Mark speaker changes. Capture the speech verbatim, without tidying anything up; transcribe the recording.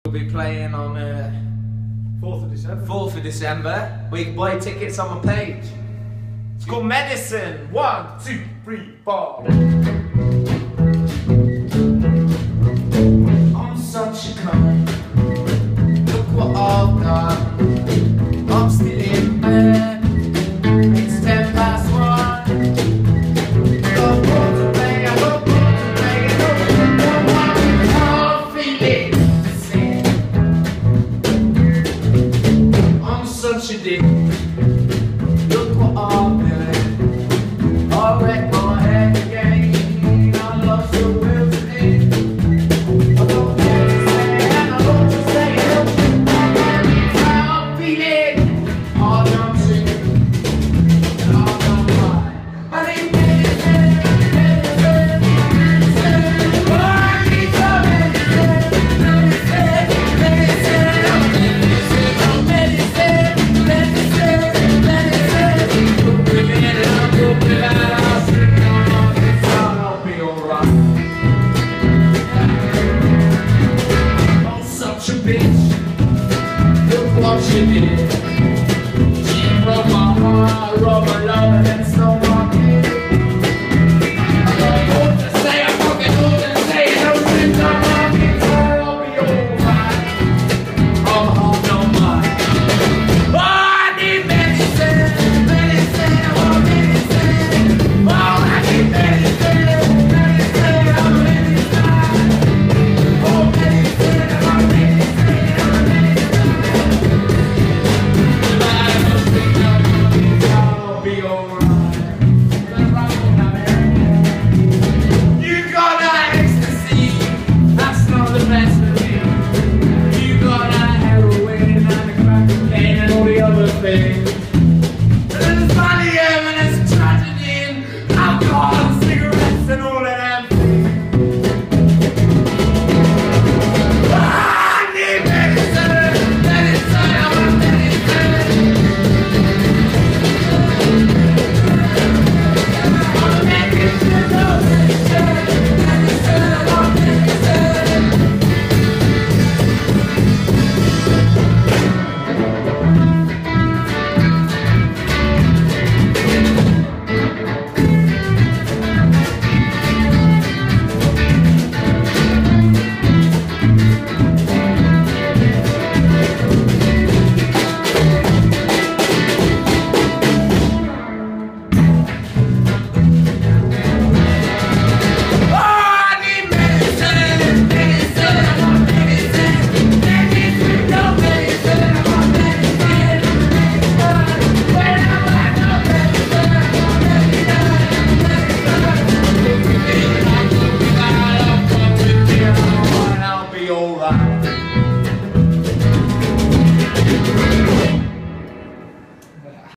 Speaker 1: We'll be playing on uh,
Speaker 2: fourth of December.
Speaker 1: fourth of December. We can buy tickets on my page. It's called Medicine. One, two, three, four. I'm such a cunt. Look what I've done. I'm still in bed. It's ten past one. Got more to play, I got more to play. I can't feel it. I'm such a dick. Look what I'm doing. I wrecked my head again. I lost the will to live. I don't care to say and I don't to say it. I'm feeling. I'm sick. I'm not right. I need medicine, medicine, medicine. Oh, I need some medicine, medicine, medicine. I'm medicine, medicine, medicine. Put me in and I'll put me out. I'll sleep on this time. I'll be alright. I'm such a bitch. Look what she did. She broke my heart, robbed my love, and then stole my kid. I got more to say, I fucking more to say. No since I'm on guitar, I'll be alright. I'm hard on mine. Oh, I need medicine, medicine, I want medicine. Oh, I need medicine, medicine, I want medicine. Oh, medicine, I want medicine, I want medicine. I'll be alright. You got that ecstasy, that's not the best of me. You got that heroin and the crack cocaine and all the other things. There's money and there's tragedy and alcohol and cigarettes and all of them things. Ah, I need medicine, medicine, I want medicine. I want medicine, no medicine, medicine, I want medicine. I'll be alright.